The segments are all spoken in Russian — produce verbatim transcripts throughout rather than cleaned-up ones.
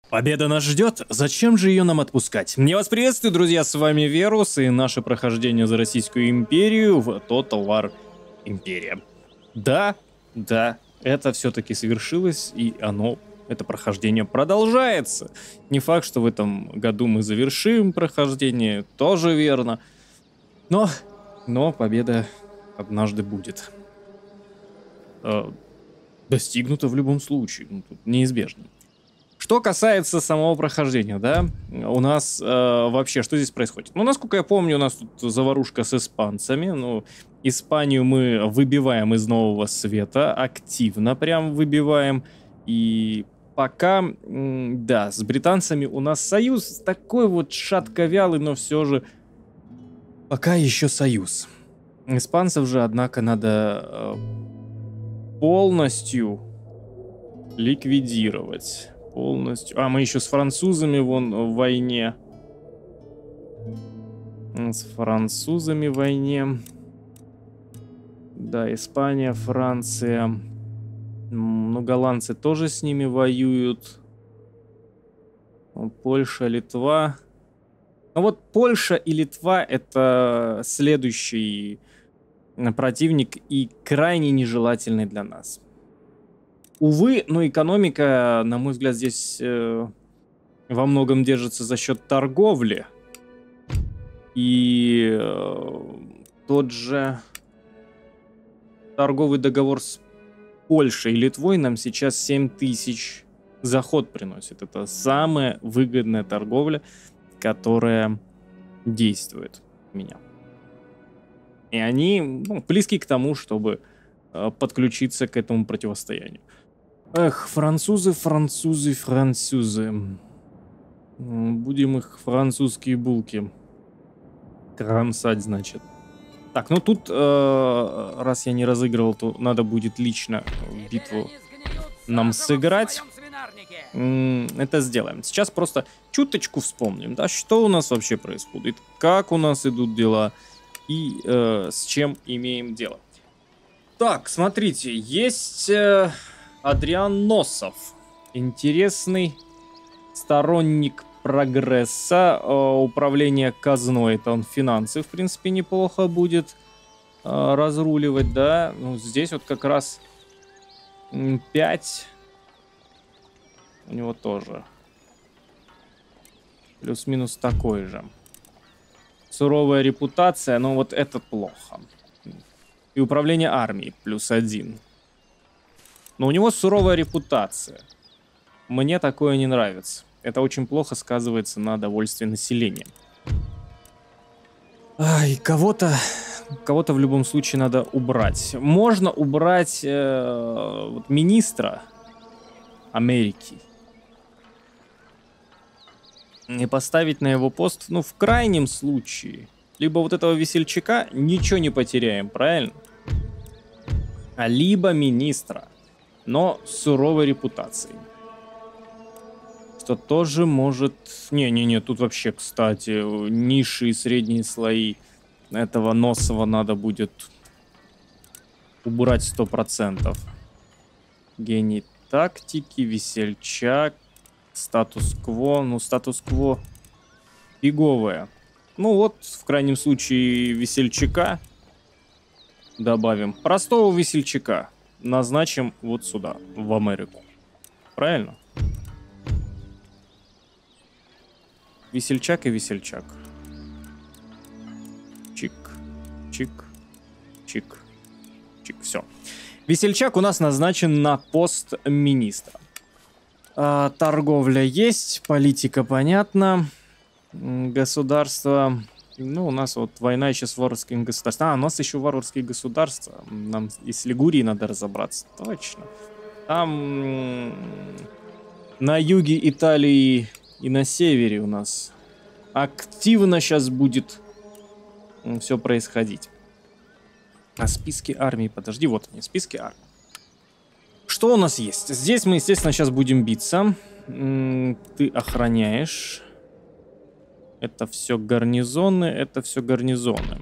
Победа нас ждет, зачем же ее нам отпускать? Я вас приветствую, друзья, с вами Верус и наше прохождение за Российскую империю в Total War Империя. Да, да, это все-таки совершилось, и оно, это прохождение продолжается. Не факт, что в этом году мы завершим прохождение, тоже верно. Но, но победа однажды будет. Э, достигнута в любом случае, ну, тут неизбежно. Что касается самого прохождения, да, у нас э, вообще что здесь происходит? Ну, насколько я помню, у нас тут заварушка с испанцами. Ну, Испанию мы выбиваем из Нового Света, активно прям выбиваем. И пока, м, да, с британцами у нас союз такой вот шатковялый, но все же пока еще союз. Испанцев же, однако, надо э, полностью ликвидировать. Полностью. А, мы еще с французами вон в войне. С французами в войне. Да, Испания, Франция. Ну, голландцы тоже с ними воюют. Польша, Литва. Ну вот Польша и Литва — это следующий противник и крайне нежелательный для нас. Увы, но экономика, на мой взгляд, здесь э, во многом держится за счет торговли. И э, тот же торговый договор с Польшей и Литвой нам сейчас семь тысяч за ход приносит. Это самая выгодная торговля, которая действует у меня. И они, ну, близки к тому, чтобы э, подключиться к этому противостоянию. Эх, французы, французы, французы. Будем их французские булки кромсать, значит. Так, ну тут, э, раз я не разыгрывал, то надо будет лично битву нам сыграть. Это сделаем. Сейчас просто чуточку вспомним, да, что у нас вообще происходит, как у нас идут дела и э, с чем имеем дело. Так, смотрите, есть... Э, Адриан Носов. Интересный сторонник прогресса, э, управления казной. Это он финансы, в принципе, неплохо будет э, разруливать, да. Ну, здесь вот как раз пять. У него тоже. Плюс-минус такой же. Суровая репутация, но вот это плохо. И управление армией плюс один. Но у него суровая репутация. Мне такое не нравится. Это очень плохо сказывается на довольстве населения. Ай, кого-то, кого-то в любом случае надо убрать. Можно убрать э, вот, министра Америки и поставить на его пост, ну, в крайнем случае, либо вот этого весельчака, ничего не потеряем, правильно? А либо министра, но с суровой репутацией. Что тоже может... Не-не-не, тут вообще, кстати, низшие и средние слои этого Носова надо будет убрать сто процентов. Гений тактики, весельчак, статус-кво. Ну, статус-кво фиговое. Ну вот, в крайнем случае, весельчака добавим. Простого весельчака назначим вот сюда, в Америку. Правильно? Весельчак и весельчак. Чик, чик, чик, чик. Все. Весельчак у нас назначен на пост министра. А, торговля есть, политика понятна. Государство... Ну, у нас вот война еще с варварским государством. А, у нас еще варварские государства. Нам и с Лигурией надо разобраться. Точно. Там на юге Италии и на севере у нас активно сейчас будет все происходить. А списки армий, подожди, вот они, списки армий. Что у нас есть? Здесь мы, естественно, сейчас будем биться. Ты охраняешь. Это все гарнизоны, это все гарнизоны.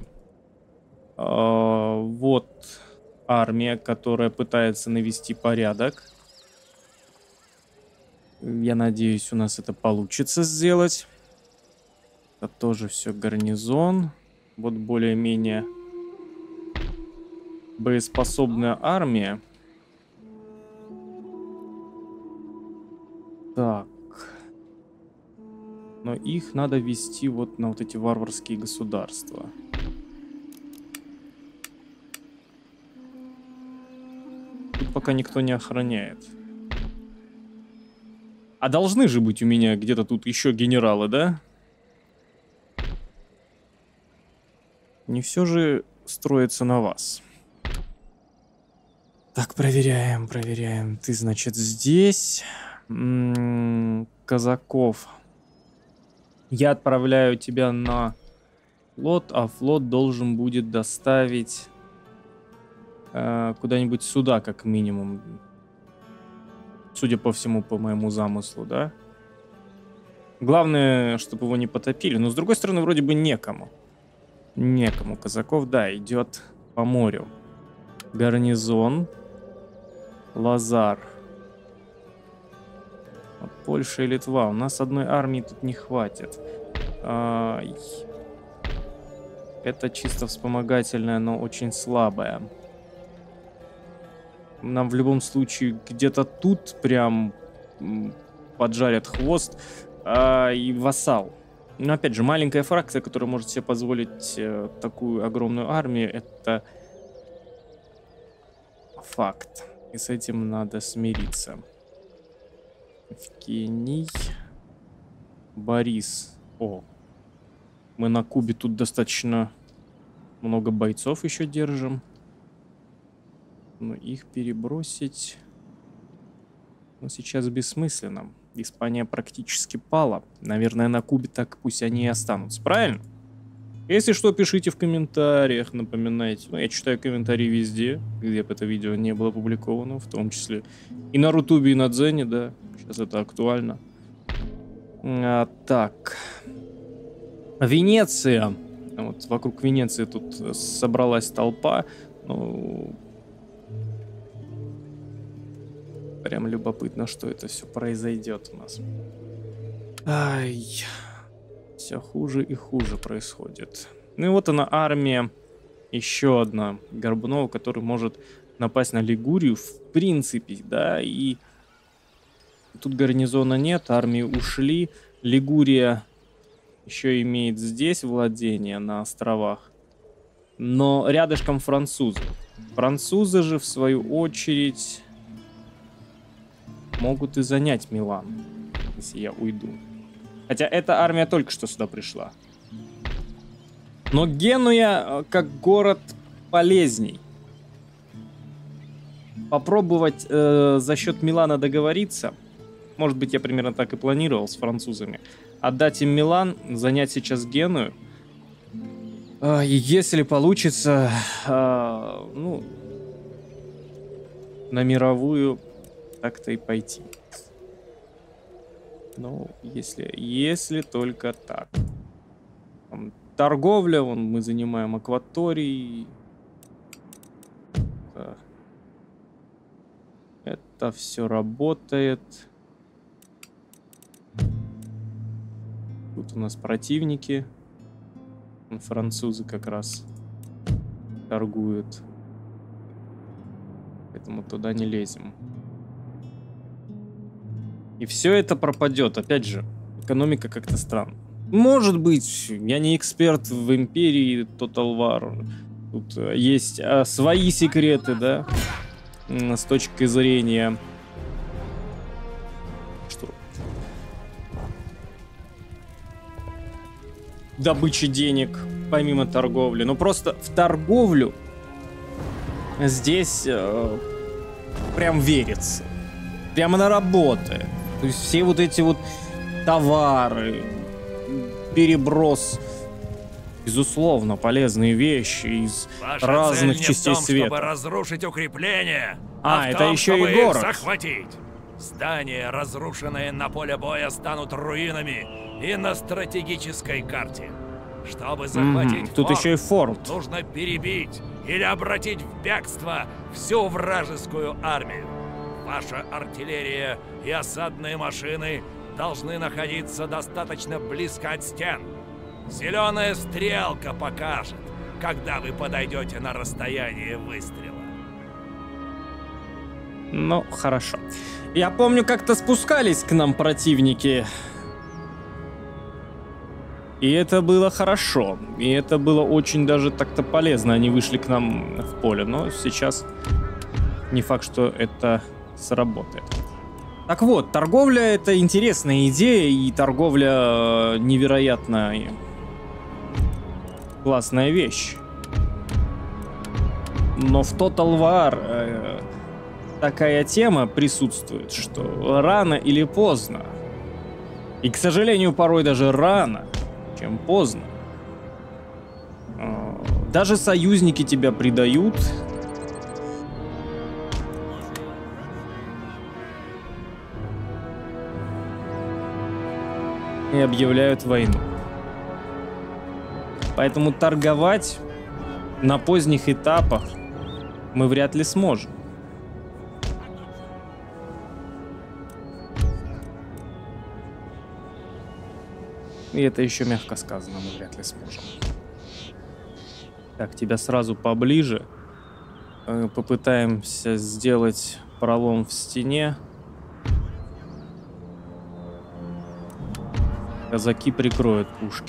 А, вот армия, которая пытается навести порядок. Я надеюсь, у нас это получится сделать. Это тоже все гарнизон. Вот более-менее боеспособная армия. Так. Но их надо вести вот на вот эти варварские государства. Тут пока никто не охраняет. А должны же быть у меня где-то тут еще генералы, да? Не все же строится на вас. Так, проверяем, проверяем. Ты, значит, здесь. М-м, казаков. Я отправляю тебя на флот, а флот должен будет доставить э, куда-нибудь сюда, как минимум. Судя по всему, по моему замыслу, да? Главное, чтобы его не потопили. Но, с другой стороны, вроде бы некому. Некому. Казаков, да, идет по морю. Гарнизон. Лазар. Польша и Литва. У нас одной армии тут не хватит. Ай. Это чисто вспомогательная, но очень слабая. Нам в любом случае где-то тут прям поджарят хвост. А, и вассал. Но опять же, маленькая фракция, которая может себе позволить э, такую огромную армию, это факт. И с этим надо смириться. Евгений. Борис. О. Мы на Кубе тут достаточно много бойцов еще держим. Но их перебросить... Ну, сейчас бессмысленно. Испания практически пала. Наверное, на Кубе так пусть они и останутся. Правильно? Если что, пишите в комментариях, напоминайте. Ну, я читаю комментарии везде, где бы это видео не было опубликовано, в том числе и на Рутубе, и на Дзене, да. Сейчас это актуально. А, так. Венеция. Вот вокруг Венеции тут собралась толпа. Ну... Прям любопытно, что это все произойдет у нас. Ай, все хуже и хуже происходит. Ну и вот она, армия, еще одна Горбунова, который может напасть на Лигурию, в принципе, да, и тут гарнизона нет, армии ушли. Лигурия еще имеет здесь владение на островах, но рядышком французы. Французы же, в свою очередь... могут и занять Милан, если я уйду. Хотя эта армия только что сюда пришла. Но Генуя как город полезней. Попробовать э, за счет Милана договориться. Может быть, я примерно так и планировал с французами. Отдать им Милан, занять сейчас Геную. Э, и если получится, э, ну, на мировую... так-то и пойти. Ну, если, если только так. Там, торговля, вон, мы занимаем акваторий. Это, это все работает. Тут у нас противники. Французы как раз торгуют. Поэтому туда не лезем. И все это пропадет. Опять же, экономика как-то странна. Может быть, я не эксперт в империи Total War. Тут есть а, свои секреты, да, с точки зрения... Что? Добычи денег, помимо торговли. Но просто в торговлю здесь э, прям верится. Прямо она работает. То есть все вот эти вот товары, переброс, безусловно, полезные вещи из Ваша разных цель не частей в том, света. чтобы разрушить укрепления, а, а в это том, еще чтобы и город. их захватить. Здания, разрушенные на поле боя, станут руинами и на стратегической карте. Чтобы захватить Mm-hmm. Тут форт, еще и форт. нужно перебить или обратить в бегство всю вражескую армию. Ваша артиллерия и осадные машины должны находиться достаточно близко от стен. Зеленая стрелка покажет, когда вы подойдете на расстояние выстрела. Ну, хорошо. Я помню, как-то спускались к нам противники. И это было хорошо. И это было очень даже так-то полезно. Они вышли к нам в поле. Но сейчас не факт, что это сработает. Так вот, торговля — это интересная идея. И торговля невероятно классная вещь. Но в Total War э, такая тема присутствует, что рано или поздно, и, к сожалению, порой даже рано, чем поздно, э, даже союзники тебя предают, и объявляют войну. Поэтому торговать на поздних этапах мы вряд ли сможем. И это еще мягко сказано, мы вряд ли сможем. Так, тебя сразу поближе. Попытаемся сделать пролом в стене. Казаки прикроют пушки.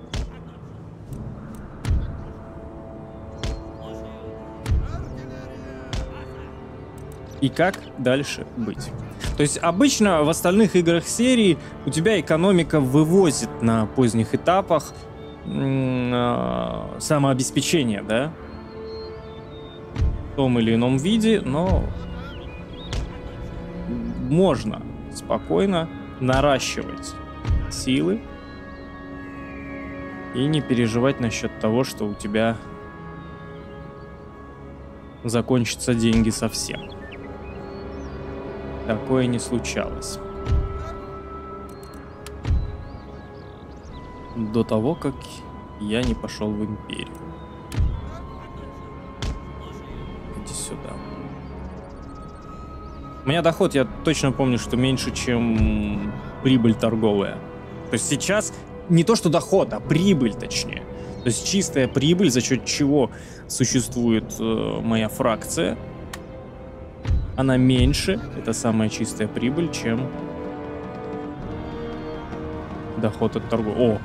И как дальше быть? То есть обычно в остальных играх серии у тебя экономика вывозит на поздних этапах э, самообеспечение, да? В том или ином виде, но можно спокойно наращивать силы и не переживать насчет того, что у тебя закончатся деньги совсем. Такое не случалось. До того, как я не пошел в Империю. Иди сюда. У меня доход, я точно помню, что меньше, чем прибыль торговая. То есть сейчас не то, что доход, а прибыль точнее. То есть чистая прибыль, за счет чего существует э, моя фракция. Она меньше, это самая чистая прибыль, чем доход от торговли. О!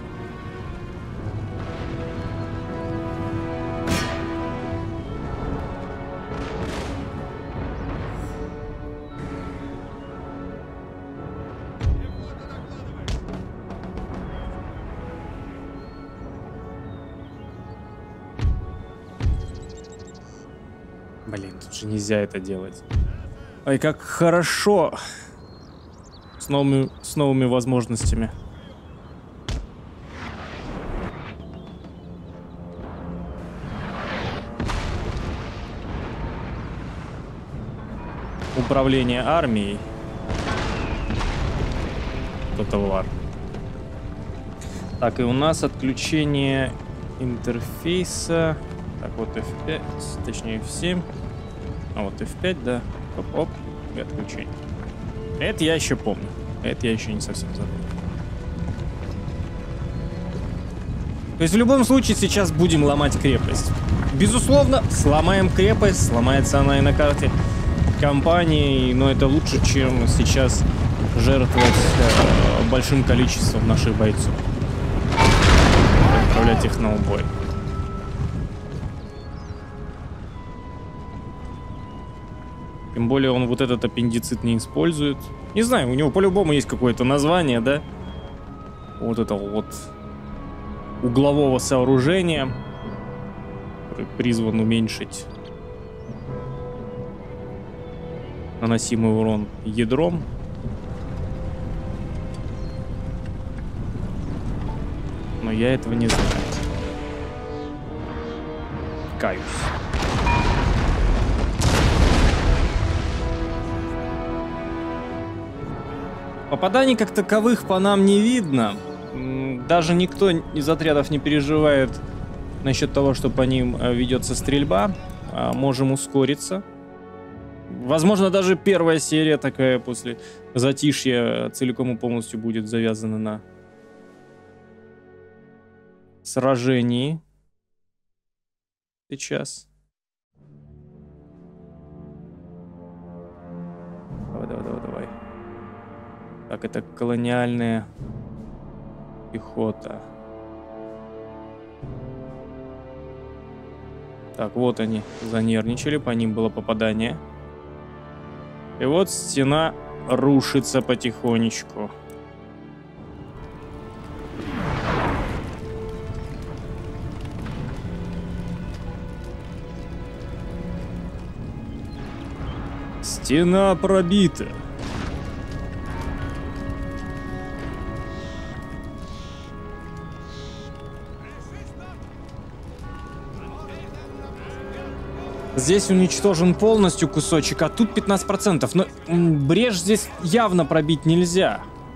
Блин, тут же нельзя это делать. Ой, как хорошо. С новыми, с новыми возможностями. Управление армией. Total War. Так, и у нас отключение интерфейса. Так, вот эф пять, точнее эф семь. А вот эф пять, да. Оп-оп, и отключение. Это я еще помню. Это я еще не совсем забыл. То есть в любом случае сейчас будем ломать крепость. Безусловно, сломаем крепость, сломается она и на карте компании, но это лучше, чем сейчас жертвовать э, большим количеством наших бойцов. Отправлять их на убой. Тем более он вот этот аппендицит не использует. Не знаю, у него по-любому есть какое-то название, да? Вот это вот углового сооружения, который призван уменьшить наносимый урон ядром. Но я этого не знаю. Каюсь. Попаданий как таковых по нам не видно. Даже никто из отрядов не переживает насчет того, что по ним ведется стрельба. Можем ускориться. Возможно, даже первая серия такая после затишья целиком и полностью будет завязана на сражении. Сейчас. Давай, давай, давай, давай. Так, это колониальная пехота. Так, вот они занервничали, по ним было попадание. И вот стена рушится потихонечку. Стена пробита. Здесь уничтожен полностью кусочек, а тут пятнадцать процентов. Но брешь здесь явно пробить нельзя.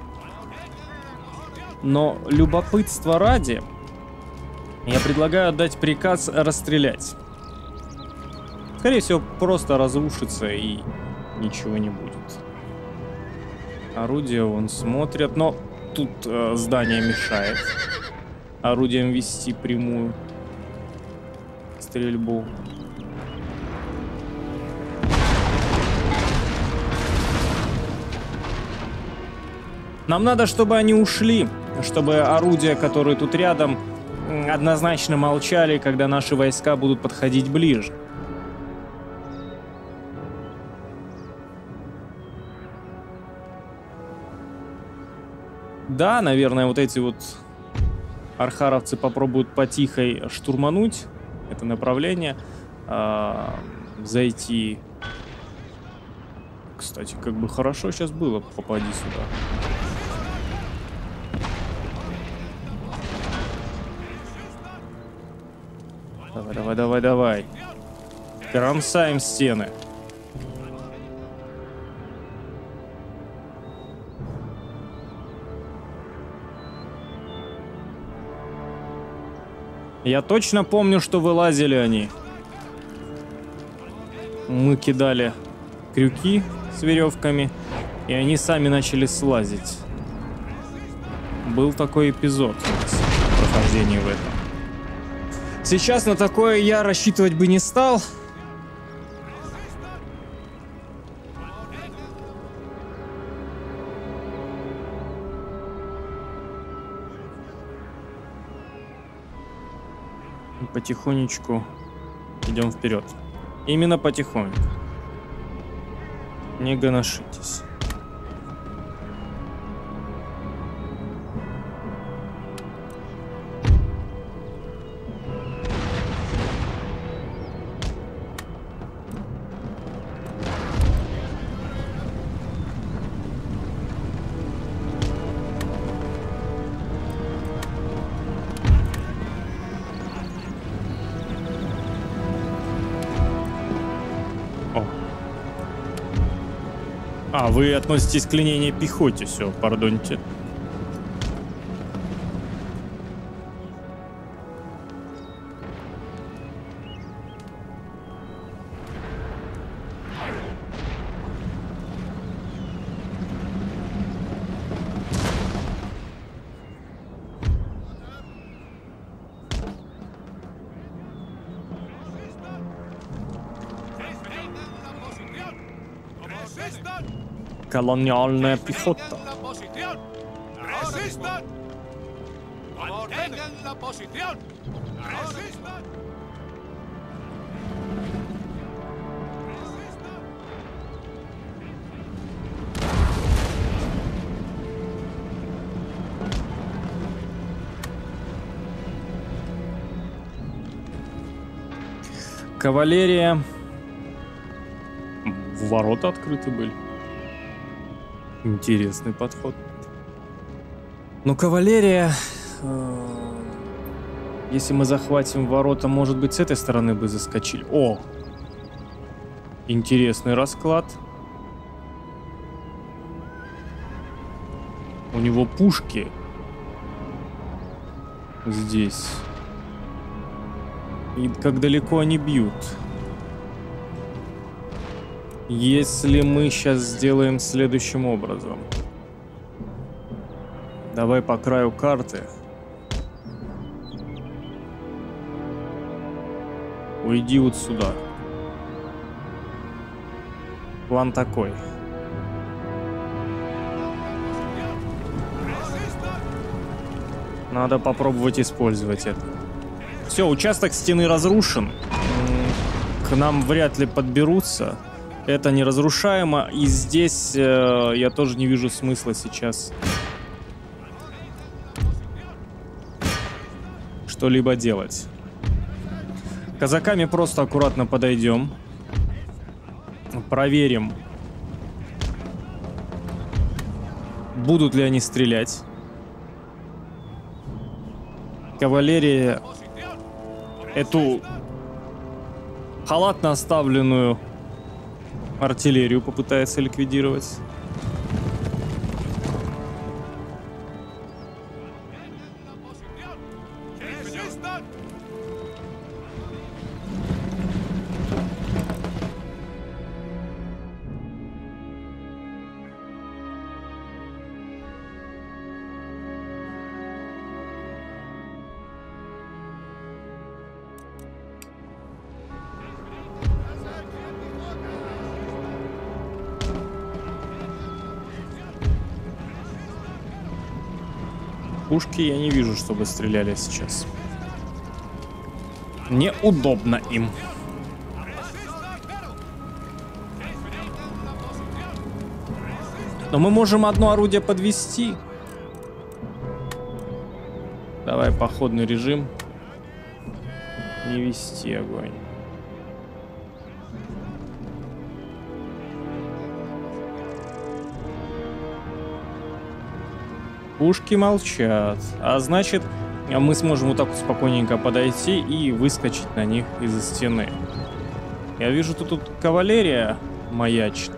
Но любопытство ради, я предлагаю отдать приказ расстрелять. Скорее всего, просто разрушится и ничего не будет. Орудия вон смотрят, но тут э, здание мешает орудиям вести прямую стрельбу. Нам надо, чтобы они ушли, чтобы орудия, которые тут рядом, однозначно молчали, когда наши войска будут подходить ближе. Да, наверное, вот эти вот архаровцы попробуют потихой штурмануть это направление, э, зайти. Кстати, как бы хорошо сейчас было, попади сюда. Давай, давай, давай, давай. Кромсаем стены. Я точно помню, что вылазили они. Мы кидали крюки с веревками, и они сами начали слазить. Был такой эпизод в прохождении в этом. Сейчас на такое я рассчитывать бы не стал. Потихонечку идем вперед. Именно потихоньку. Не гоношитесь. А, вы относитесь к линейной пехоте, все, пардоньте. Колониальная пехота. Кавалерия. Ворота открыты были. Интересный подход. Но кавалерия... Э, если мы захватим ворота, может быть, с этой стороны бы заскочили. О! Интересный расклад. У него пушки здесь. И как далеко они бьют. Если мы сейчас сделаем следующим образом. Давай по краю карты. Уйди вот сюда. План такой. Надо попробовать использовать это. Все, участок стены разрушен. К нам вряд ли подберутся. Это неразрушаемо. И здесь э, я тоже не вижу смысла сейчас что-либо делать. Казаками просто аккуратно подойдем. Проверим, будут ли они стрелять. Кавалерия эту халатно оставленную артиллерию попытается ликвидировать. Пушки я не вижу, чтобы стреляли сейчас. Неудобно им. Но мы можем одно орудие подвести. Давай походный режим. Не вести огонь. Пушки молчат, а значит, мы сможем вот так вот спокойненько подойти и выскочить на них из-за стены. Я вижу, тут, тут кавалерия маячит.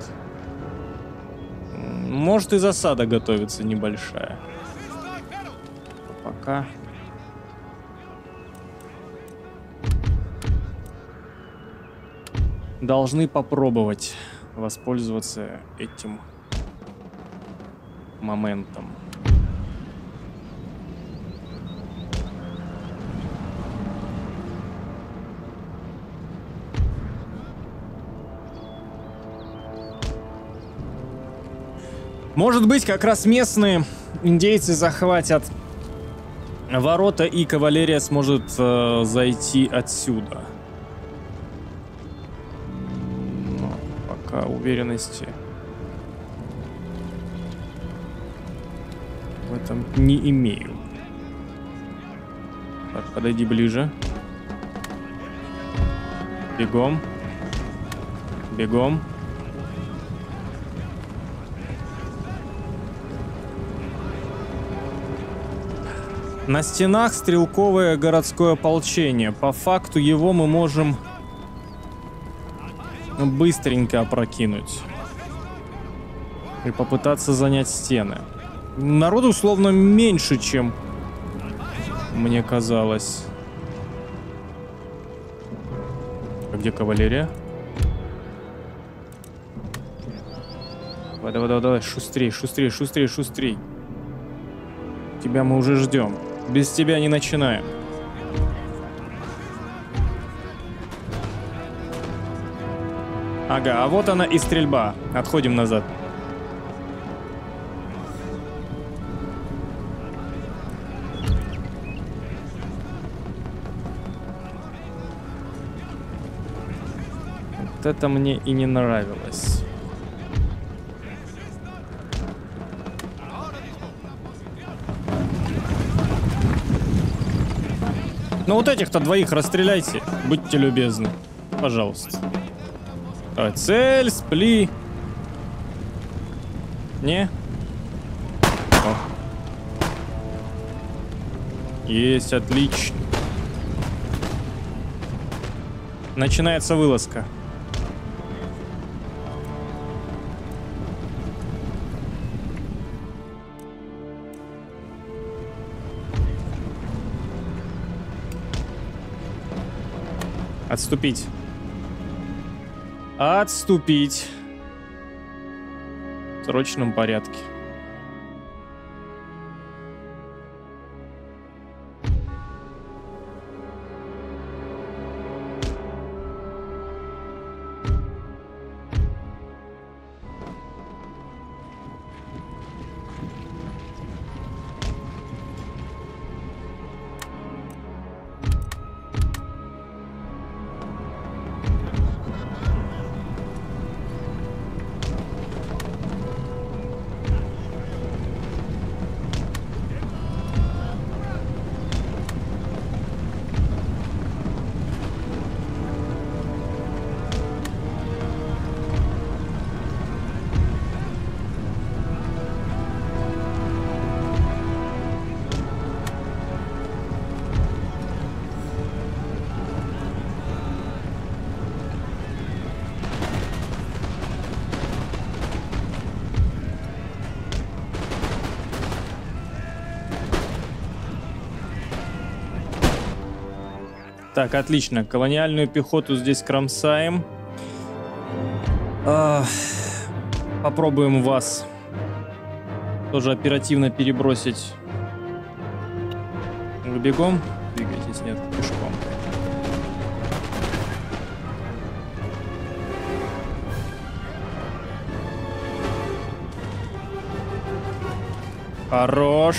Может и засада готовится небольшая. Пока. Должны попробовать воспользоваться этим моментом. Может быть, как раз местные индейцы захватят ворота, и кавалерия сможет э, зайти отсюда. Но пока уверенности в этом не имею. Так, подойди ближе. Бегом. Бегом. На стенах стрелковое городское ополчение. По факту его мы можем быстренько опрокинуть и попытаться занять стены. Народу условно меньше, чем мне казалось. А где кавалерия? Давай, давай, давай, давай, шустрей, шустрей, шустрей, шустрей. Тебя мы уже ждем. Без тебя не начинаем. Ага, а вот она и стрельба. Отходим назад. Вот это мне и не нравилось. Ну вот этих-то двоих расстреляйте, будьте любезны. Пожалуйста. Давай, цель, спли. Не? О. Есть, отлично. Начинается вылазка. Отступить. Отступить. срочном порядке. Так, отлично. Колониальную пехоту здесь кромсаем. А, попробуем вас тоже оперативно перебросить. Вы бегом? Двигайтесь, нет, пешком. Хорош.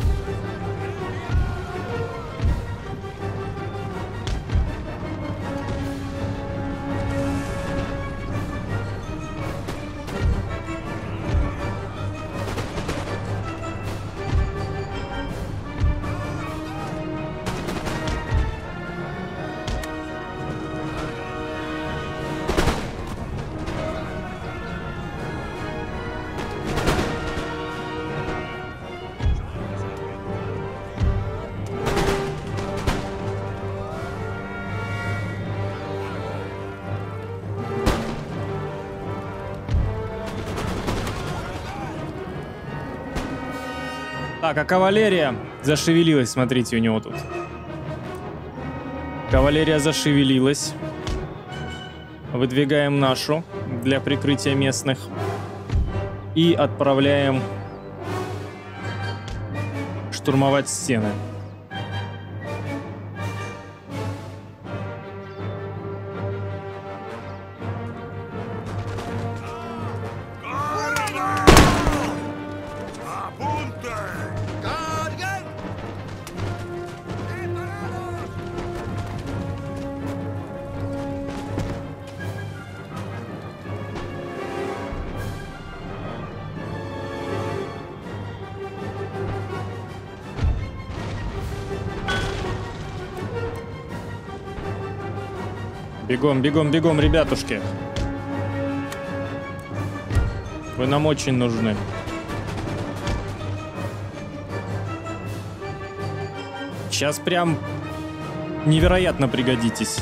Так, а кавалерия зашевелилась, смотрите, у него тут. Кавалерия зашевелилась. Выдвигаем нашу для прикрытия местных. И отправляем штурмовать стены. Бегом, бегом, бегом, ребятушки. Вы нам очень нужны. Сейчас прям невероятно пригодитесь.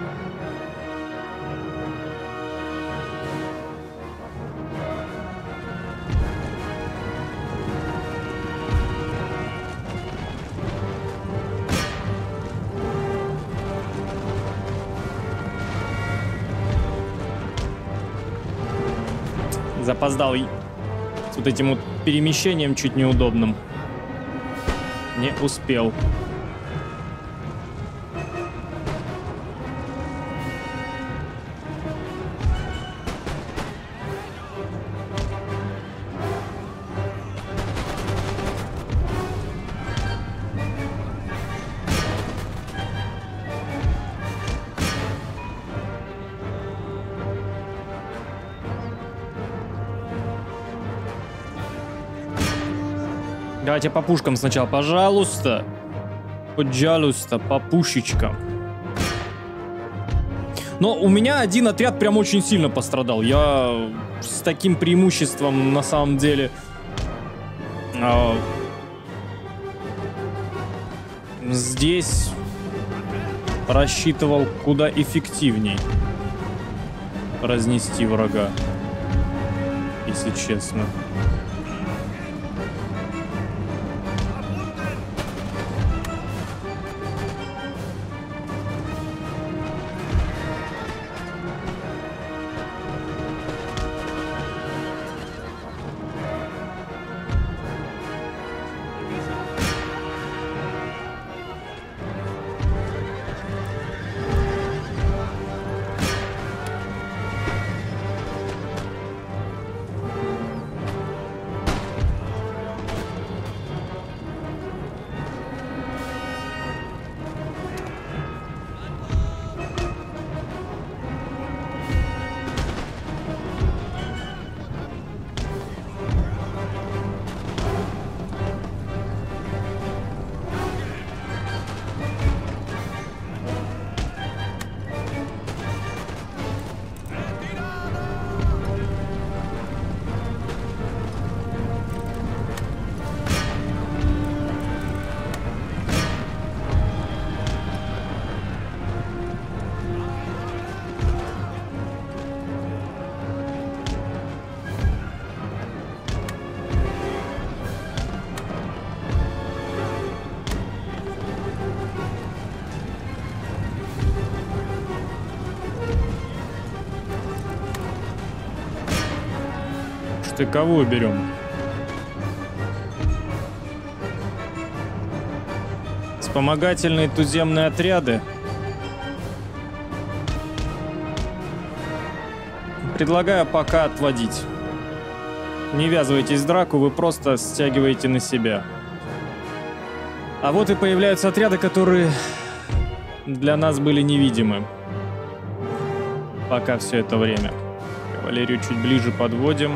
Запоздал с вот этим вот перемещением чуть неудобным. Не успел. Давайте по пушкам сначала, пожалуйста. Пожалуйста, по пушечкам. Но у меня один отряд прям очень сильно пострадал. Я с таким преимуществом на самом деле э, здесь рассчитывал куда эффективней разнести врага, если честно. Штыковую берем. Вспомогательные туземные отряды. Предлагаю пока отводить. Не ввязывайтесь в драку, вы просто стягиваете на себя. А вот и появляются отряды, которые для нас были невидимы. Пока все это время. Кавалерию чуть ближе подводим.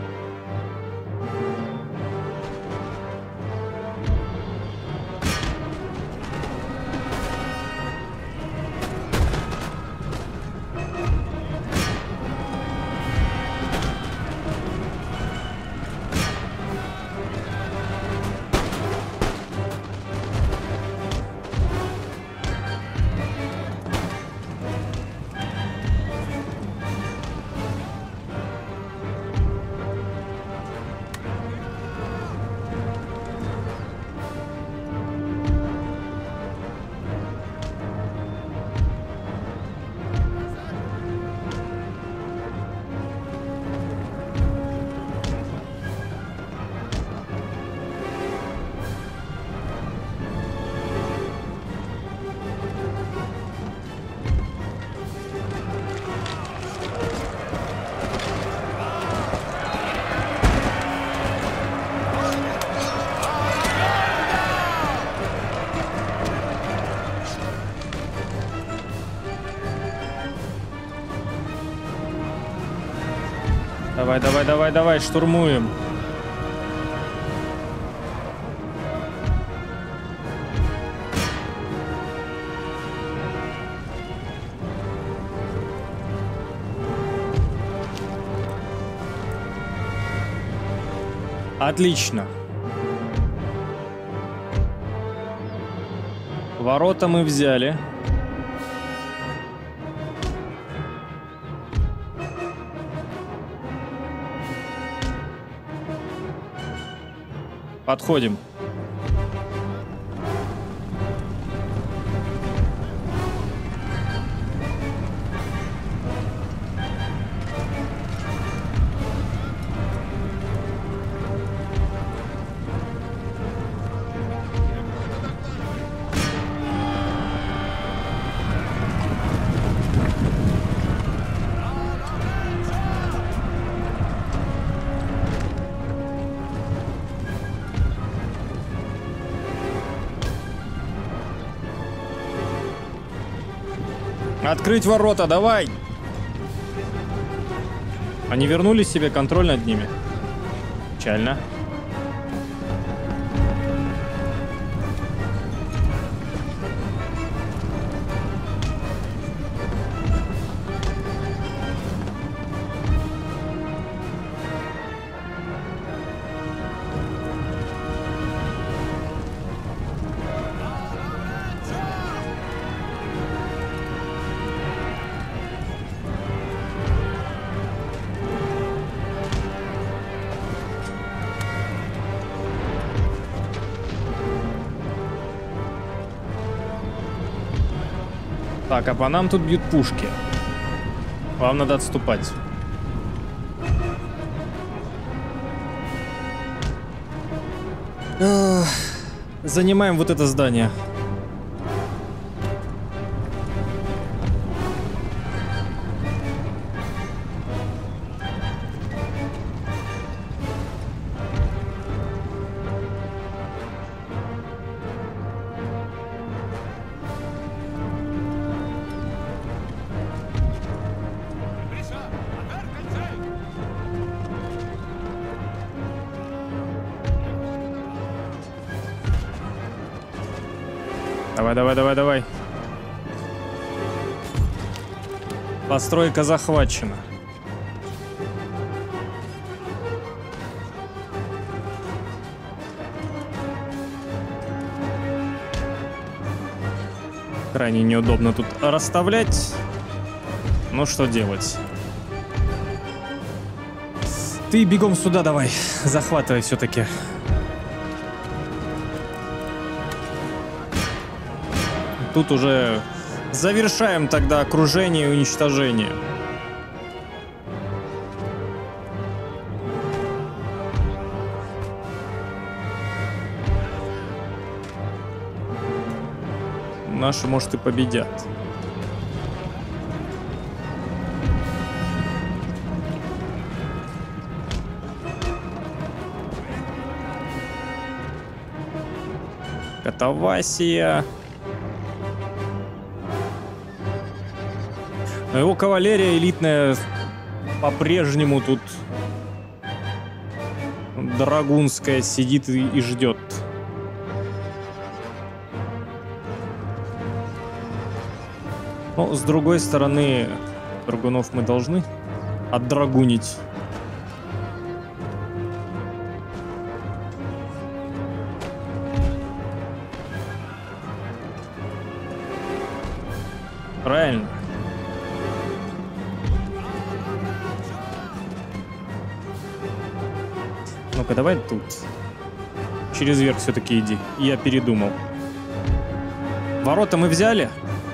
Давай, давай, давай, давай, штурмуем. Отлично. Ворота мы взяли. Подходим. Открыть ворота, давай! Они вернули себе контроль над ними. Печально. Так, а по нам тут бьют пушки. Вам надо отступать. Эх, занимаем вот это здание. Давай, давай, давай, давай. Постройка захвачена. Крайне неудобно тут расставлять. Ну что делать? Ты бегом сюда давай. Захватывай все-таки. Тут уже завершаем тогда окружение и уничтожение. наши, может, и победят. Катавасия. Но его кавалерия элитная по-прежнему тут драгунская сидит и, и ждет. Но с другой стороны, драгунов мы должны отдрагунить. Правильно. Ну-ка, давай тут. Через верх все-таки иди. Я передумал. Ворота мы взяли?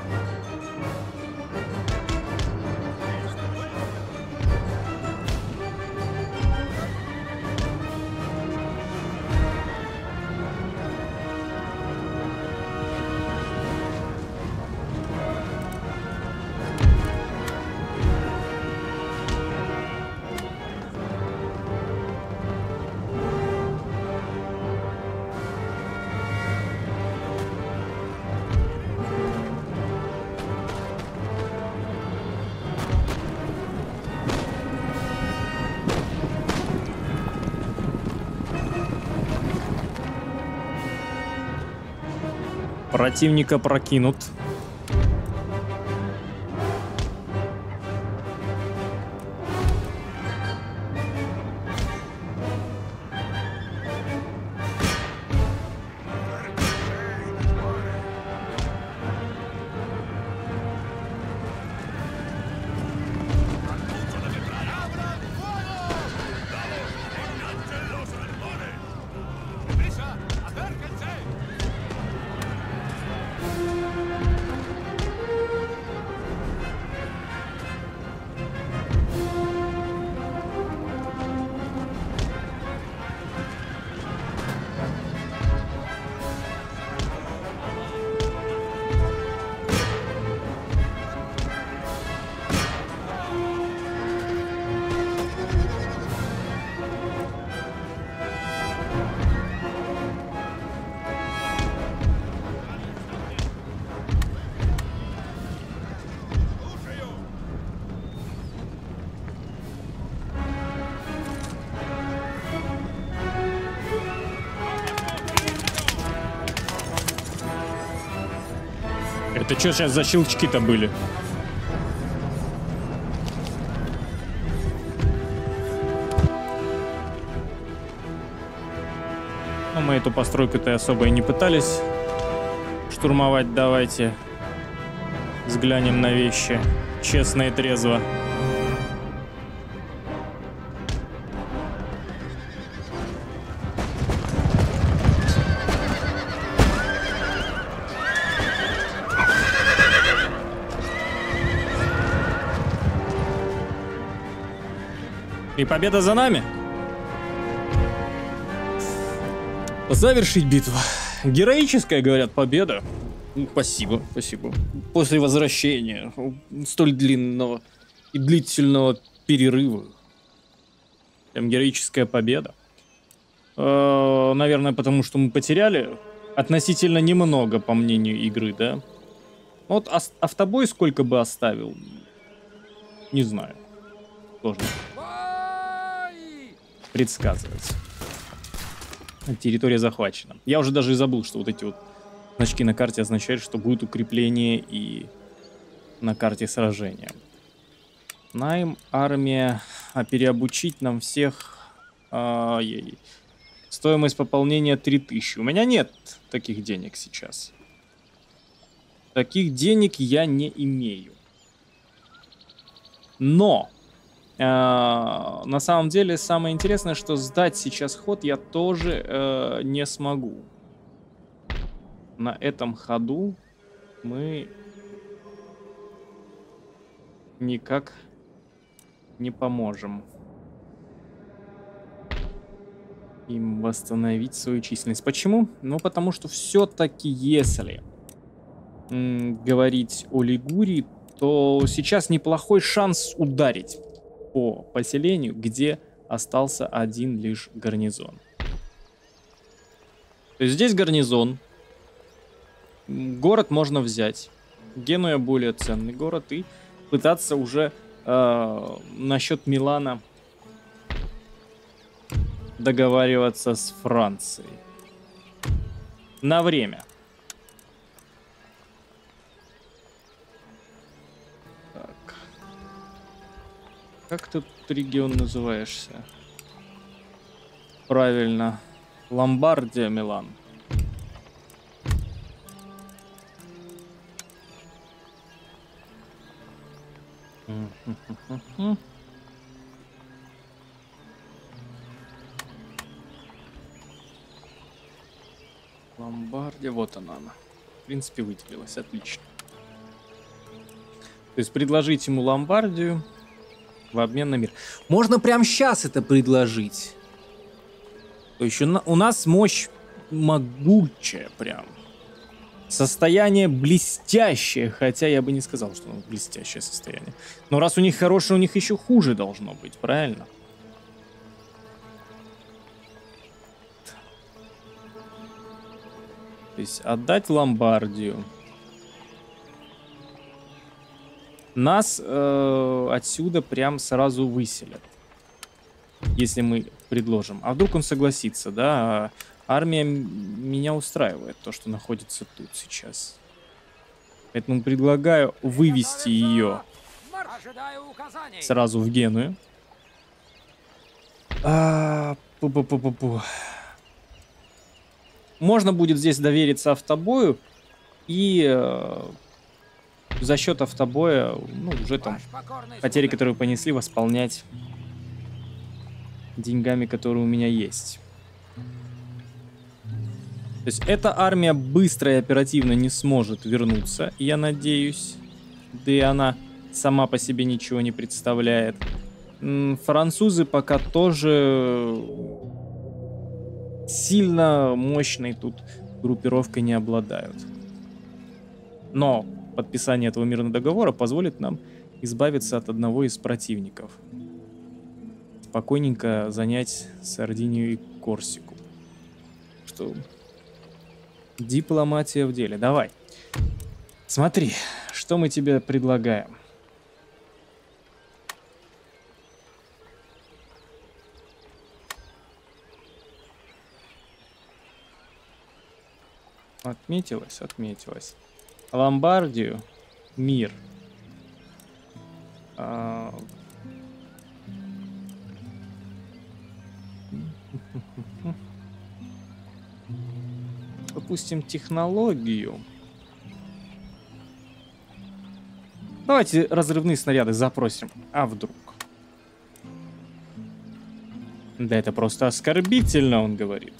Противника прокинут. Это что сейчас за щелчки-то были? Ну, мы эту постройку-то особо и не пытались штурмовать. Давайте взглянем на вещи честно и трезво. И победа за нами. Завершить битву. Героическая, говорят, победа. Ну, спасибо, спасибо. После возвращения столь длинного и длительного перерыва. Прям героическая победа. Э, наверное, потому что мы потеряли относительно немного, по мнению игры, да? Вот автобой сколько бы оставил? Не знаю. Сложно предсказывать. Территория захвачена. Я уже даже и забыл, что вот эти вот значки на карте означают, что будет укрепление и на карте сражения. Найм, армия, а переобучить нам всех... А, ей. Стоимость пополнения три тысячи. У меня нет таких денег сейчас. Таких денег я не имею. Но... Uh, на самом деле, самое интересное, что сдать сейчас ход я тоже uh, не смогу. На этом ходу мы никак не поможем им восстановить свою численность. Почему? Ну, потому что все-таки если м, говорить о Лигурии, то сейчас неплохой шанс ударить по поселению, где остался один лишь гарнизон. То есть здесь гарнизон. Город можно взять. Генуя более ценный город. И пытаться уже э, насчет Милана договариваться с Францией. На время. Так. Как тут регион называешься? Правильно. Ломбардия, Милан. Ломбардия, вот она, она. В принципе, выделилась, отлично. То есть предложить ему Ломбардию в обмен на мир. Можно прямо сейчас это предложить. То есть у нас мощь могучая прям. Состояние блестящее, хотя я бы не сказал, что у нас блестящее состояние. Но раз у них хорошее, у них еще хуже должно быть, правильно? То есть отдать Ломбардию. Нас э, отсюда прям сразу выселят. Если мы предложим. А вдруг он согласится, да? Армия меня устраивает, то, что находится тут сейчас. Поэтому предлагаю вывести ее сразу в Геную. А, пу-пу-пу-пу-пу. Можно будет здесь довериться автобою. И э, за счет автобоя, ну, уже там потери, которые понесли, восполнять деньгами, которые у меня есть. То есть эта армия быстро и оперативно не сможет вернуться, я надеюсь. Да и она сама по себе ничего не представляет. Французы пока тоже сильно мощной тут группировкой не обладают. Но подписание этого мирного договора позволит нам избавиться от одного из противников. Спокойненько занять Сардинию и Корсику. Что... Дипломатия в деле. Давай. Смотри, что мы тебе предлагаем. Отметилось, отметилось. Ломбардию. Мир. А... Допустим, технологию. Давайте разрывные снаряды запросим. А вдруг? Да это просто оскорбительно, он говорит.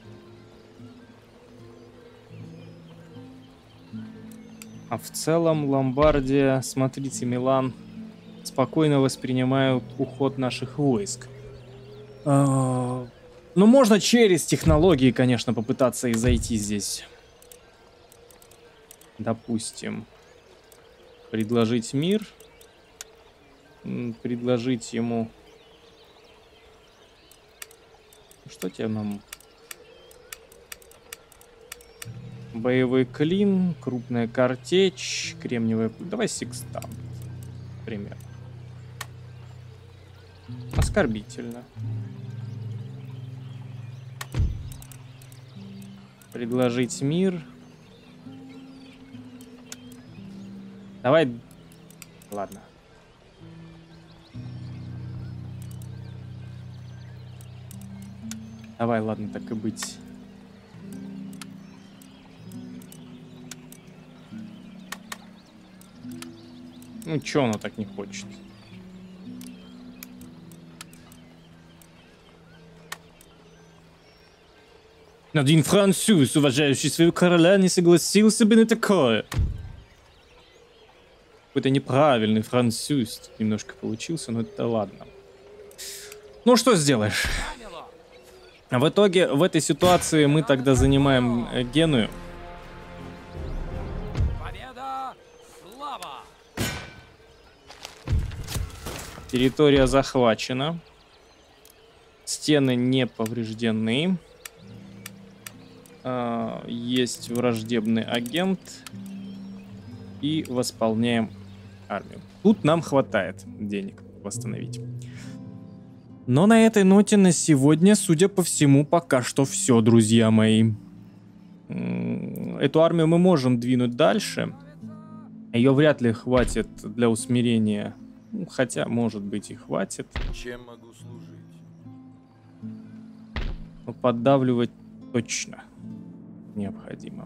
А в целом Ломбардия, смотрите, Милан спокойно воспринимают уход наших войск. А... Ну, можно через технологии, конечно, попытаться и зайти здесь. Допустим, предложить мир. Предложить ему... Что тебе нам... Боевой клин, крупная картечь, кремниевая... Давай секстант, например. Оскорбительно. Предложить мир. Давай. Ладно. Давай, ладно, так и быть. Ну, чё оно так не хочет? Но один француз, уважающий своего короля, не согласился бы на такое. Какой-то неправильный француз немножко получился, но это ладно. Ну, что сделаешь? В итоге, в этой ситуации мы тогда занимаем Геную. Территория захвачена. Стены не повреждены. А, есть враждебный агент. И восполняем армию. Тут нам хватает денег восстановить. Но на этой ноте на сегодня, судя по всему, пока что все, друзья мои. Эту армию мы можем двинуть дальше. Ее вряд ли хватит для усмирения. Хотя, может быть, и хватит. Чем могу служить? Но поддавливать точно необходимо.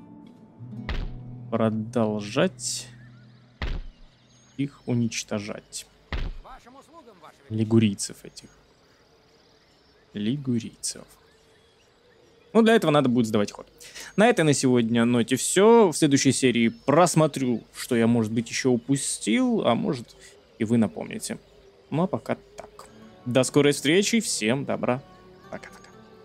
Продолжать их уничтожать. Лигурийцев этих. Лигурийцев. Ну, для этого надо будет сдавать ход. На этой на сегодня ноте все. В следующей серии просмотрю, что я, может быть, еще упустил, а может, и вы напомните. Ну, а пока так. До скорой встречи. Всем добра. Пока-пока.